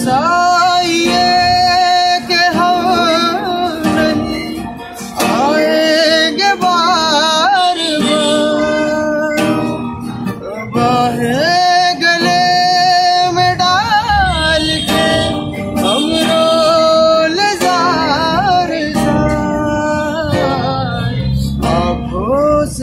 आशा ये कि हम नहीं आएंगे बार बार, बाहें गले में डाल के हम रोल जार जार आँखों से।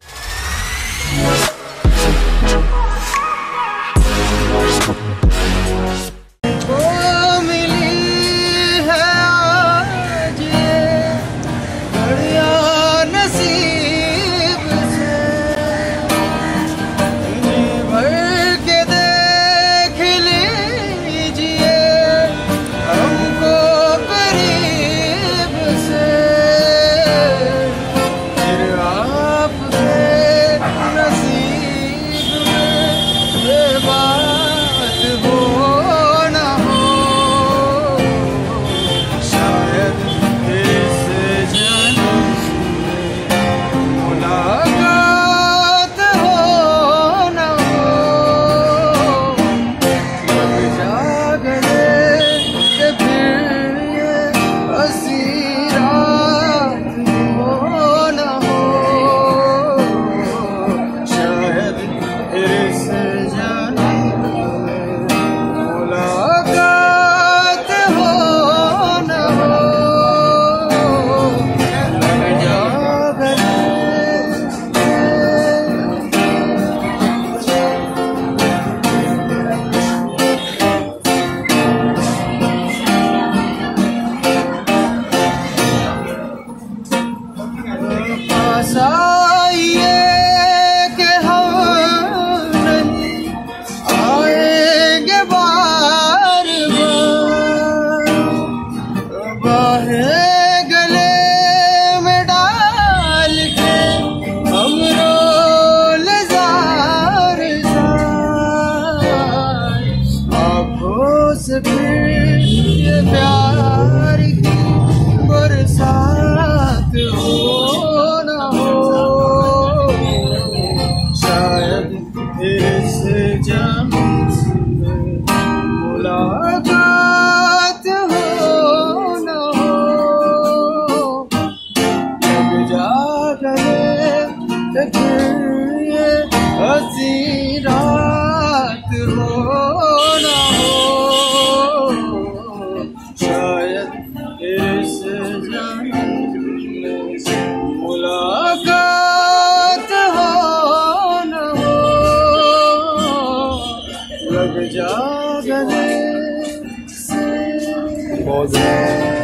आशा ये कि हम नहीं आएंगे बार बार, बाहें गले में डाल के हम रोल जार जार आँखों से फिर ये प्यार की बरसात हो इस जन्म में मुलाकात हो न हो, जब जागरे फिर ये हंसी रात हो न हो, शायद इस जन्म में मुलाकात हो न हो, लग जा गले से।